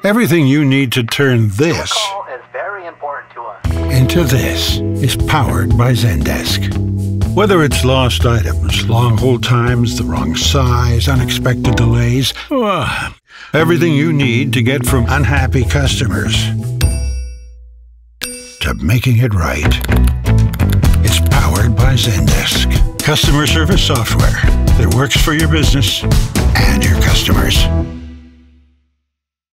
Everything you need to turn this Call is very important to us. into this is powered by Zendesk. Whether it's lost items, long hold times, the wrong size, unexpected delays, everything you need to get from unhappy customers to making it right is powered by Zendesk. Customer service software that works for your business and your customers.